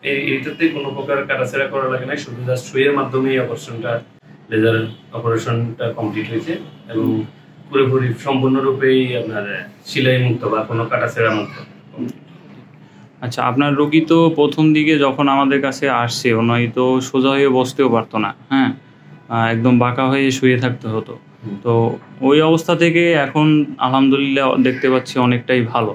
এইটাতে কোনো প্রকার কাটাছেঁড়া করা লাগে না, শুধু জাস্ট সুইয়ের মাধ্যমেই লেজার অপারেশনটা কমপ্লিট হয়েছে এবং পুরোপুরি সম্পূর্ণরূপেই আপনার সেলাই মুক্ত বা কোনো কাটাছেঁড়া মুক্ত। আচ্ছা, আপনার রোগী তো প্রথম দিকে যখন আমাদের কাছে আসছে ওনাই তো সোজা হয়ে বসতেও পারতো না, হ্যাঁ, একদম বাঁকা হয়ে শুয়ে থাকতে হতো। তো ওই অবস্থা থেকে এখন আলহামদুলিল্লাহ দেখতে পাচ্ছি অনেকটাই ভালো।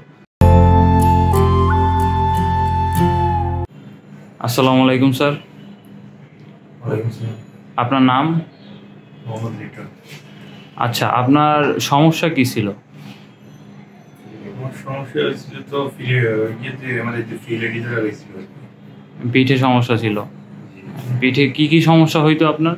আসসালামু আলাইকুম স্যার। আপনার নাম? আচ্ছা, আপনার সমস্যা কি ছিল? পিঠে সমস্যা ছিল। পিঠে কি কি সমস্যা হইতো আপনার?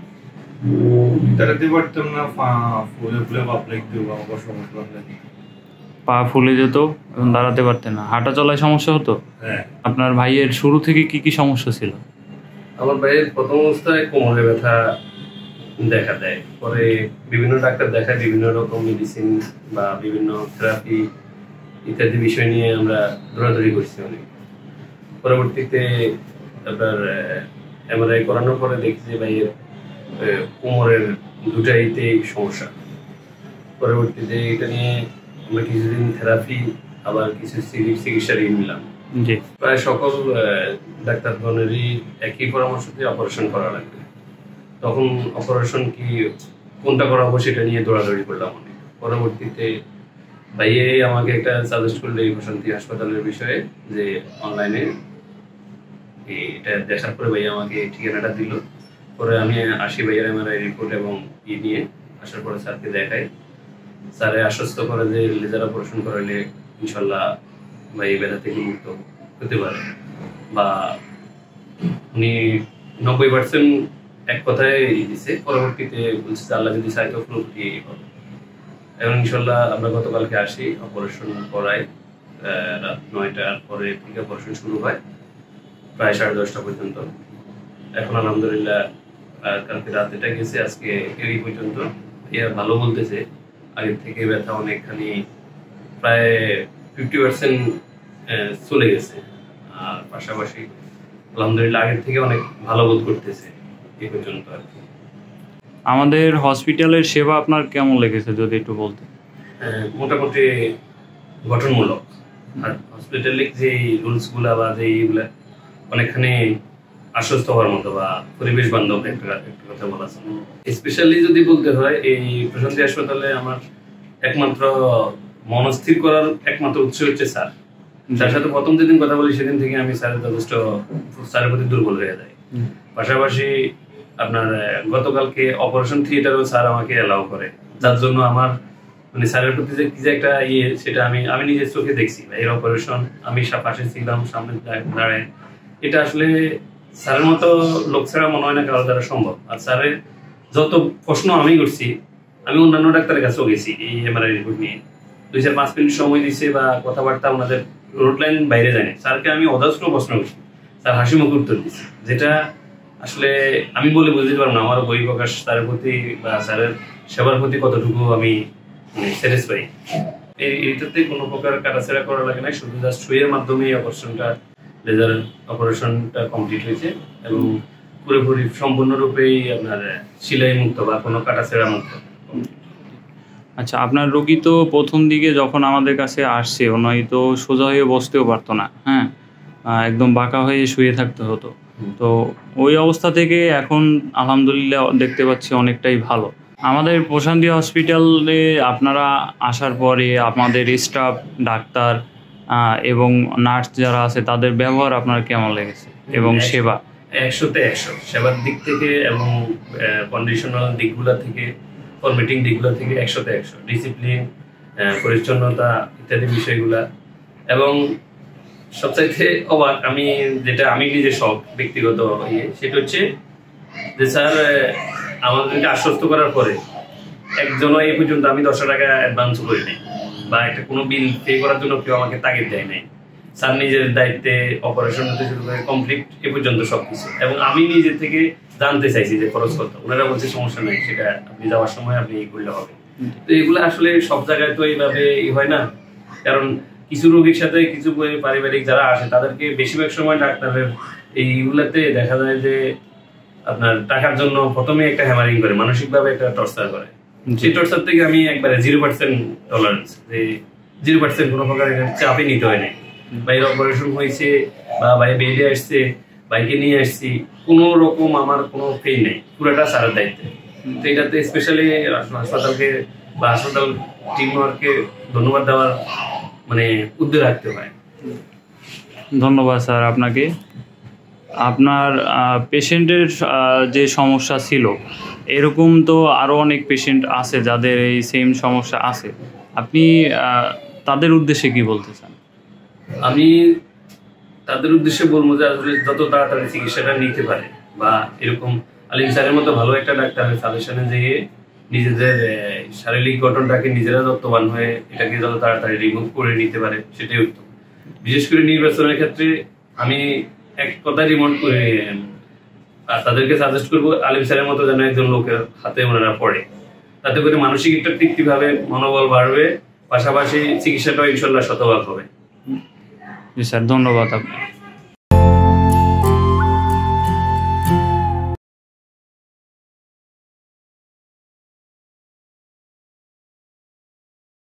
পা ফুলে যেত এবং দাঁড়াতে পারতেন না, হাঁটা চলায় সমস্যা হতো। আপনার ভাইয়ের শুরু থেকে কি কি সমস্যা ছিল? আমার ভাইয়ের প্রথম অবস্থায় কোমরে ব্যথা দেখা দেয়, পরে বিভিন্ন ডাক্তার দেখায়, বিভিন্ন রকম মেডিসিন বা বিভিন্ন থেরাপি ইত্যাদি বিষয় নিয়ে আমরা দৌড়াদৌড়ি করছি অনেক। পরবর্তীতে আপনার এমআরআই করানোর পরে দেখি যে ভাইয়ের কোমরের দুটাইতে সমস্যা। পরবর্তীতে এটা নিয়ে আমরা কিছুদিন থেরাপি আবার কিছু চিকিৎসা নিলাম। প্রায় সকল ডাক্তারগণেরই একই পরামর্শ দিয়ে অপারেশন করা লাগবে। তখন অপারেশন কোনটা করাবো সেটা নিয়ে দৌড়াদৌড়ি করলাম অনেক। পরবর্তীতে ভাইয়ে আমাকে একটা সাজেস্ট করলো এই প্রশান্তি হাসপাতালের বিষয়ে, যে অনলাইনে এটা দেখার পরে ভাইয়া আমাকে ঠিকানাটা দিল। পরে আমি আসি ভাইয়ার এমআরআই রিপোর্ট এবং নিয়ে আসার পরে স্যারকে দেখাই। স্যারে আশ্বস্ত করে যে লেজার অপারেশন করালে ইনশাল্লাহ ভাই ব্যথা থেকে মুক্ত হতে পারে, বা উনি 90% এক কথায় দিছে। পরবর্তীতে বলছে যে আল্লাহ যদি চাই তো পুরোপুরি হবে। এবং ইনশাল্লাহ আমরা গতকালকে আসি, অপারেশন করাই রাত 9টার পরে থেকে অপারেশন শুরু হয় প্রায় 10:30 পর্যন্ত। এখন আলহামদুলিল্লাহ কালকে রাত এটা গেছে, আজকে এই পর্যন্ত এরা ভালো বলতেছে। আগের থেকে ব্যথা অনেকখানি প্রায় 50% চলে গেছে, আর পাশাপাশি আলহামদুলিল্লাহ আগের থেকে অনেক ভালো বোধ করতেছে এই পর্যন্ত আর কি। আমাদের হসপিটালের সেবা আপনার কেমন লেগেছে যদি একটু বলতেন? মোটামুটি গঠনমূলক, আর হসপিটালিক যে রুলসগুলা বা যে এইগুলা অনেকখানি আশ্বস্ত হওয়ার মতো বা পরিবেশ বান্ধব একটা কথা বলা আছে। স্পেশালি যদি বলতে হয়, এই প্রশান্তি হাসপাতালে আমার একমাত্র মনস্থির করার একমাত্র উৎস হচ্ছে স্যার। যার সাথে প্রথম যেদিন কথা বলি সেদিন থেকে আমি স্যারের প্রতি দুর্বল হয়ে যাই। পাশাপাশি আপনার গতকালকে অপারেশন থিয়েটারও স্যার আমাকে অ্যালাউ করে, যার জন্য আমার মানে স্যারের প্রতি যে কি যে একটা সেটা আমি নিজের চোখে দেখছি। এর অপারেশন আমি পাশে ছিলাম, সামনে দাঁড়ায়, এটা আসলে স্যারের মতো লোক ছাড়া মনে হয় না কারো দ্বারা সম্ভব। আর স্যারের যত প্রশ্ন আমি করছি, আমি অন্যান্য ডাক্তারের কাছেও গেছি এই এমআরআই রিপোর্ট নিয়ে, 2-5 মিনিট সময় দিছে বা কথাবার্তা ওনাদের রোড লাইন বাইরে জানে। স্যারকে আমি অজস্র প্রশ্ন করছি, স্যার হাসি মুখে উত্তর দিচ্ছে, যেটা আসলে আমি বলে বুঝতে পারবো না আমার বই প্রকাশ স্যারের প্রতি বা স্যারের সেবার প্রতি কতটুকু আমি স্যাটিসফাই। এইটাতে কোনো প্রকার কাটাছেঁড়া করা লাগে না, শুধু জাস্ট সুইয়ের মাধ্যমেই লেজার অপারেশনটা কমপ্লিট হয়েছে এবং পুরোপুরি সম্পূর্ণরূপেই আপনার সেলাই মুক্ত বা কোনো কাটাছেঁড়া মুক্ত। আচ্ছা, আপনার রোগী তো প্রথম দিকে যখন আমাদের কাছে আসছে ওনাই তো সোজা হয়ে বসতেও পারতো না, হ্যাঁ, একদম বাঁকা হয়ে শুয়ে থাকতে হতো। তো ওই অবস্থা থেকে এখন আলহামদুলিল্লাহ দেখতে পাচ্ছি অনেকটাই ভালো। আমাদের প্রশান্তি হসপিটালে আপনারা আসার পরে আমাদের স্টাফ, ডাক্তার এবং নার্স যারা আছে তাদের ব্যবহার আপনার কেমন লেগেছে এবং সেবা? 100-তে 100 সেবার দিক থেকে এবং কন্ডিশনাল দিকগুলো থেকে, ফরমেটিং দিকগুলো থেকে 100-তে 100। ডিসিপ্লিন, পরিচ্ছন্নতা ইত্যাদি বিষয়গুলা। এবং সবচাইতে অবাক যেটা আমি নিজে শখ ব্যক্তিগত সেটা হচ্ছে যে স্যার আমাদেরকে আশ্বস্ত করার পরে একজনও এই পর্যন্ত আমি 10 টাকা অ্যাডভান্স করি নাই বা একটা কোনো বিল পে করার জন্য কেউ আমাকে তাগিদ দেয় নাই। স্যার নিজের দায়িত্বে অপারেশন হতে শুরু করে কমপ্লিট এ পর্যন্ত সবকিছু, এবং আমি নিজে থেকে জানতে চাইছি যে খরচ কত। ওনারা বলছে সমস্যা নেই, সেটা আপনি যাওয়ার সময় আপনি করলে হবে। তো এগুলো আসলে সব জায়গায় তো এইভাবে হয় না, কারণ কিছু রোগীর সাথে কিছু পারিবারিক যারা আসে তাদেরকে বেশিরভাগ সময় ডাক্তারের এইগুলাতে দেখা যায় যে আপনার টাকার জন্য প্রথমে একটা হ্যামারিং করে, মানসিকভাবে একটা টর্চার করে। সেই টর্চার থেকে আমি একবারে 0% টলারেন্স, যে 0% কোনো প্রকার চাপই নিতে হয় নাই। বাইরে অপারেশন হয়েছে বা বাইরে বেডে আসছে, বাইকে নিয়ে আসছি, কোনো রকম আমার কোনো পেইন নেই, পুরোটা স্যারের দায়িত্বে। তো এটাতে স্পেশালি হাসপাতালকে বা হাসপাতাল টিম ওয়ার্ককে ধন্যবাদ দেওয়ার মানে উদ্যোগ রাখতে হয়। ধন্যবাদ স্যার আপনাকে। আপনার পেশেন্টের যে সমস্যা ছিল, এরকম তো আরও অনেক পেশেন্ট আছে যাদের এই সেম সমস্যা আছে, আপনি তাদের উদ্দেশ্যে কি বলতে চান? আমি তাদের উদ্দেশ্যে বলবো যে আসলে যত তাড়াতাড়ি চিকিৎসাটা নিতে পারে, বা এরকম আলিম স্যারের মতো ভালো একটা ডাক্তারের সাজেশনে যেয়ে নিজেদের শারীরিক গঠনটাকে নিজেরা যত্নবান হয়ে এটাকে যত তাড়াতাড়ি রিমুভ করে নিতে পারে সেটাই উত্তম। বিশেষ করে নির্বাচনের ক্ষেত্রে আমি এক কথা রিমান্ড করে তাদেরকে সাজেস্ট করবো আলিম স্যারের মতো যেন একজন লোকের হাতে ওনারা পড়ে, তাতে করে মানসিক একটা তৃপ্তিভাবে মনোবল বাড়বে, পাশাপাশি চিকিৎসাটাও ইনশাল্লাহ শতভাগ হবে। জি স্যার, ধন্যবাদ আপনাকে।